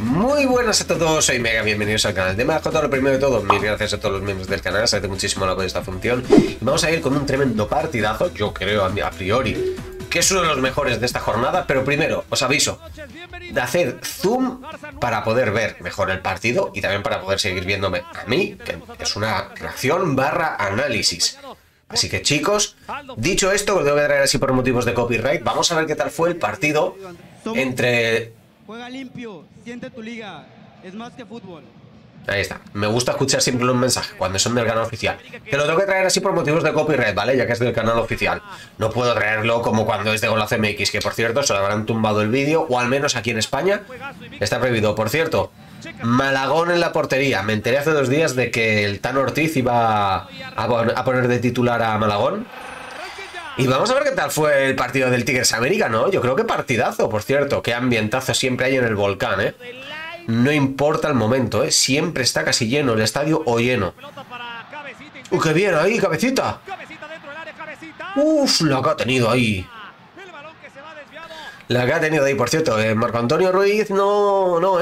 Muy buenas a todos, soy Mega, bienvenidos al canal de Majoto. Lo primero de todo, mil gracias a todos los miembros del canal, se agradece muchísimo el apoyo de esta función. Y vamos a ir con un tremendo partidazo, yo creo a priori que es uno de los mejores de esta jornada, pero primero os aviso de hacer zoom para poder ver mejor el partido y también para poder seguir viéndome a mí, que es una reacción barra análisis. Así que chicos, dicho esto, que lo tengo que traer así por motivos de copyright, vamos a ver qué tal fue el partido entre... Juega limpio, siente tu liga, es más que fútbol. Ahí está, me gusta escuchar siempre un mensaje cuando son del canal oficial. Que lo tengo que traer así por motivos de copyright, ¿vale? Ya que es del canal oficial. No puedo traerlo como cuando es de Golazo MX, que por cierto se lo habrán tumbado el vídeo, o al menos aquí en España está prohibido. Por cierto, Malagón en la portería. Me enteré hace 2 días de que el Tano Ortiz iba a poner de titular a Malagón. Y vamos a ver qué tal fue el partido del Tigres América, ¿no? Yo creo que partidazo, por cierto. Qué ambientazo siempre hay en el Volcán, ¿eh? No importa el momento, ¿eh? Siempre está casi lleno el estadio o lleno. ¡Qué bien ahí, cabecita! ¡Uf! La que ha tenido ahí. La que ha tenido ahí, por cierto. Marco Antonio Ruiz no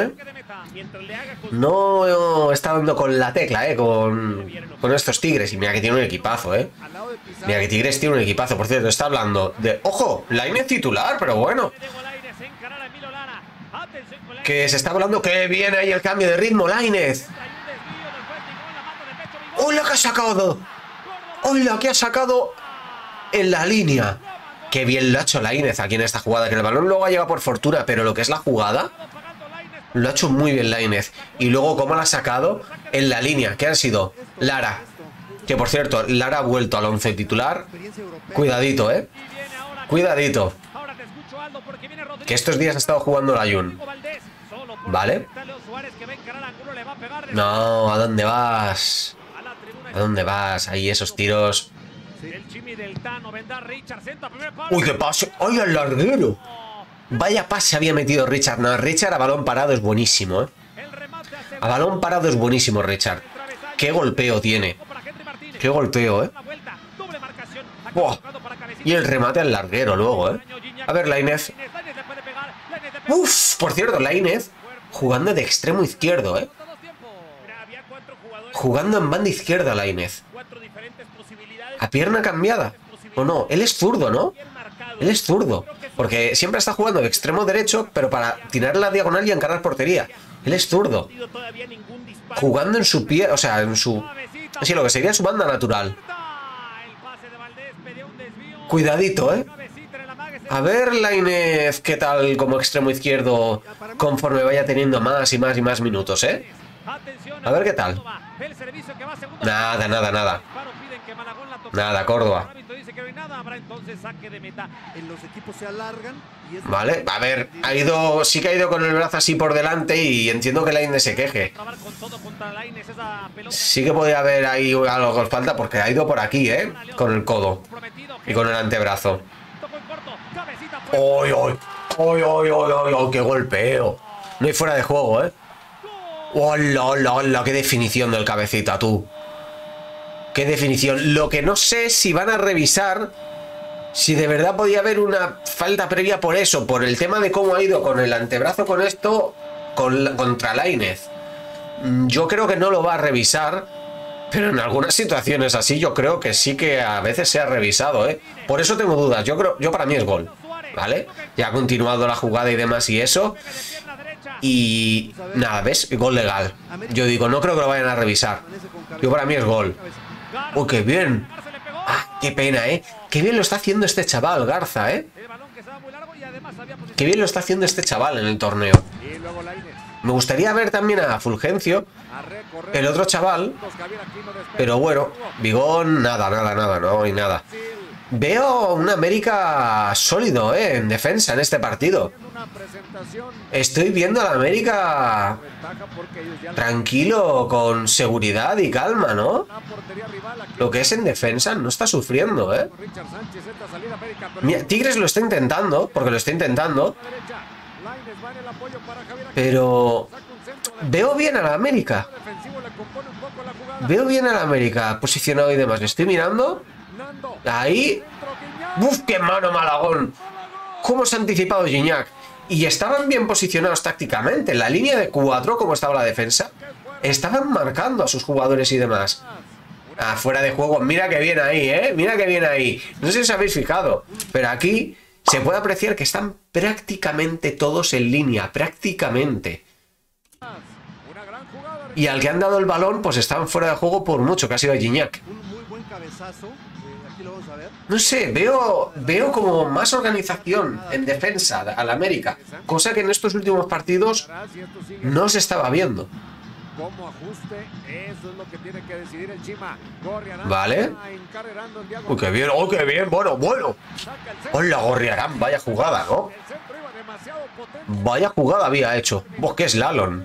está dando con la tecla, con estos Tigres. Y mira que tiene un equipazo, Mira que Tigres tiene un equipazo. Por cierto, está hablando de... ¡Ojo! Lainez titular, pero bueno. Que se está hablando que viene ahí el cambio de ritmo, Lainez. ¡Hola que ha sacado! ¡Hola que ha sacado en la línea! ¡Qué bien lo ha hecho Lainez aquí en esta jugada! Que el balón luego ha llegado por fortuna, pero lo que es la jugada lo ha hecho muy bien Lainez. Y luego cómo la ha sacado en la línea. ¿Qué han sido? Lara. Que por cierto, Lara ha vuelto al 11 titular. Cuidadito, Cuidadito. Que estos días ha estado jugando la Jun. ¿Vale? No, ¿a dónde vas? ¿A dónde vas? Ahí esos tiros. ¡Uy, qué pase! ¡Ay, al larguero! Vaya pase había metido Richard. No, Richard a balón parado es buenísimo, A balón parado es buenísimo, Richard. ¡Qué golpeo tiene! ¡Qué golpeo, ¡Buah! Y el remate al larguero luego, A ver, Lainez. ¡Uf! Por cierto, Lainez jugando de extremo izquierdo, Jugando en banda izquierda, Lainez. ¿A pierna cambiada? ¿O no? Él es zurdo, ¿no? Él es zurdo. Porque siempre está jugando de extremo derecho, pero para tirar la diagonal y encarar portería. Él es zurdo. Jugando en su pie, o sea, en su... Sí, lo que sería su banda natural. Cuidadito, A ver, Lainez, qué tal como extremo izquierdo conforme vaya teniendo más y más y más minutos, A ver qué tal. Nada, nada, nada. Nada, Córdoba. Vale, a ver, sí que ha ido con el brazo así por delante y entiendo que Lainez se queje. Sí que podría haber ahí algo que falta porque ha ido por aquí, con el codo y con el antebrazo. ¡Oy, oy! ¡Oy, oy, oy, oy, oy! ¡Qué golpeo! No hay fuera de juego, ¡Hola, hola, hola! ¡Qué definición del cabecita, tú! ¡Qué definición! Lo que no sé es si van a revisar si de verdad podía haber una falta previa por eso, por el tema de cómo ha ido con el antebrazo con esto contra Lainez. Yo creo que no lo va a revisar, pero en algunas situaciones así yo creo que sí que a veces se ha revisado, Por eso tengo dudas. Yo para mí es gol, ¿vale? Ya ha continuado la jugada y demás y eso. Y nada, ¿ves? Gol legal. Yo digo, no creo que lo vayan a revisar. Yo para mí es gol. ¡Uy, qué bien! ¡Ah, qué pena, Qué bien lo está haciendo este chaval, Garza, Qué bien lo está haciendo este chaval en el torneo. Me gustaría ver también a Fulgencio, el otro chaval. Pero bueno, Vigón, nada, no hay nada. Veo un América sólido, en defensa en este partido. Estoy viendo a la América tranquilo, con seguridad y calma, ¿no? Lo que es en defensa no está sufriendo, Mira, Tigres lo está intentando, porque lo está intentando. Pero veo bien a la América. Veo bien a la América posicionado y demás. Le estoy mirando. Ahí. ¡Uf, qué mano Malagón! ¿Cómo se ha anticipado Gignac? Y estaban bien posicionados tácticamente. En la línea de 4, como estaba la defensa, estaban marcando a sus jugadores y demás. Ah, fuera de juego. Mira que bien ahí, ¿eh? Mira que bien ahí. No sé si os habéis fijado, pero aquí se puede apreciar que están prácticamente todos en línea. Prácticamente. Y al que han dado el balón, pues están fuera de juego por mucho, que ha sido Gignac. Un muy buen cabezazo. Aquí lo vamos a ver. No sé, veo como más organización en defensa al América, cosa que en estos últimos partidos no se estaba viendo. Como ajuste, eso es lo que tiene que decidir el Chima. Vale. Uy, qué bien, oh, qué bien, bueno. Hola, Gorriarán, vaya jugada, ¿no? Vaya jugada había hecho. Vos, qué slalom.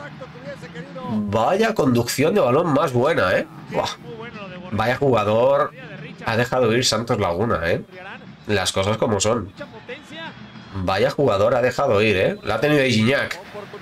Vaya conducción de balón más buena, ¿eh? Buah. Vaya jugador. Ha dejado ir Santos Laguna, ¿eh? Las cosas como son. Vaya jugador ha dejado ir, ¿eh? La ha tenido Gignac.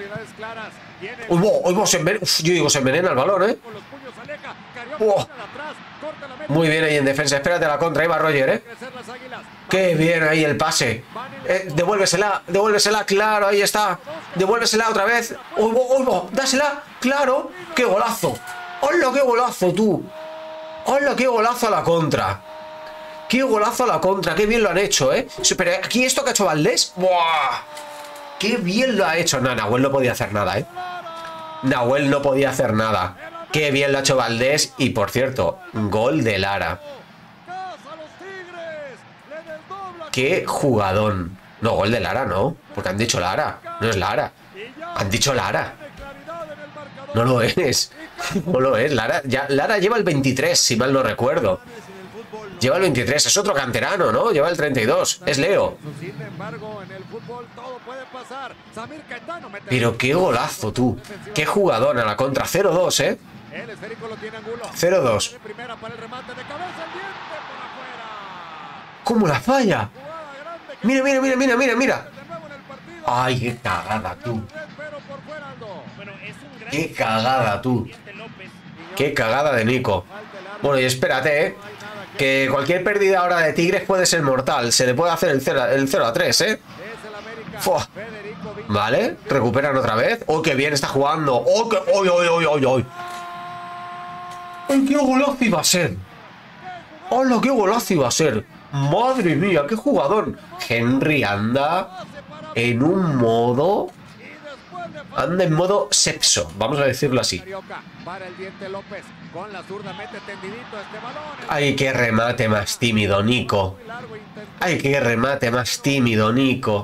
Yo digo, se envenena el balón, ¿eh? ¡Oh! Muy bien ahí en defensa. Espérate la contra. Ahí va Roger, ¿eh? ¡Qué bien ahí el pase! Devuélvesela, claro, ahí está. Devuélvesela otra vez. ¡Dásela! ¡Claro! ¡Qué golazo! ¡Hola, qué golazo, tú! ¡Hola, qué golazo a la contra! ¡Qué golazo a la contra! ¡Qué bien lo han hecho, eh! Pero aquí esto que ha hecho Valdés. ¡Buah! ¡Qué bien lo ha hecho! No, Nahuel no podía hacer nada, ¿eh? Nahuel no podía hacer nada. ¡Qué bien lo ha hecho Valdés! Y, por cierto, gol de Lara. ¡Qué jugadón! No, gol de Lara, no. Porque han dicho Lara. No es Lara. Han dicho Lara. No lo es. No lo es. Lara lleva el 23, si mal no recuerdo. Lleva el 23. Es otro canterano, ¿no? Lleva el 32. Es Leo. Pero qué golazo, tú. Qué jugadón a la contra. 0-2, ¿eh? 0-2. ¿Cómo la falla? Mira. Ay, qué cagada, tú. Qué cagada, tú. Qué cagada de Nico. Bueno, y espérate, ¿eh? Que cualquier pérdida ahora de Tigres puede ser mortal. Se le puede hacer el 0-3, ¿eh? Fua. Vale, recuperan otra vez. ¡Oh, qué bien está jugando! ¡Oh, qué... ¡Ay! ¡Ay, qué golazo iba a ser! ¡Hola, qué golazo iba a ser! ¡Madre mía, qué jugador! Henry anda en un modo... Anda en modo sepso, vamos a decirlo así. Ay, qué remate más tímido, Nico. Ay, qué remate más tímido, Nico.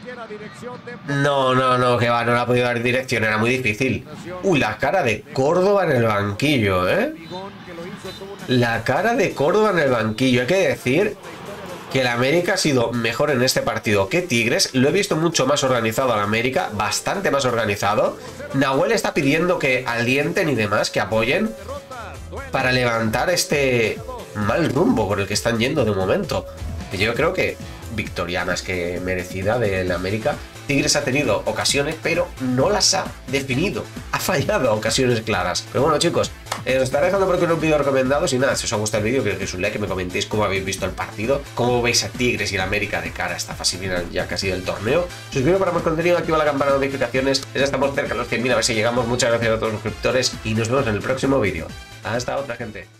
No, que va, no le ha podido dar dirección, era muy difícil. Uy, la cara de Córdoba en el banquillo, ¿eh? La cara de Córdoba en el banquillo. Hay que decir que el América ha sido mejor en este partido que Tigres. Lo he visto mucho más organizado al América, bastante más organizado. Nahuel está pidiendo que alienten y demás, que apoyen para levantar este mal rumbo por el que están yendo de momento. Yo creo que victoria más que merecida del América. Tigres ha tenido ocasiones, pero no las ha definido. Ha fallado a ocasiones claras. Pero bueno, chicos, os estaré dejando por aquí unos vídeos recomendados. Y nada, si os ha gustado el vídeo, que os un like, que me comentéis cómo habéis visto el partido, cómo veis a Tigres y el América de cara a esta fase final ya casi del torneo. Suscribiros para más contenido, activa la campana de notificaciones. Ya estamos cerca de los 100.000, a ver si llegamos. Muchas gracias a todos los suscriptores y nos vemos en el próximo vídeo. Hasta otra, gente.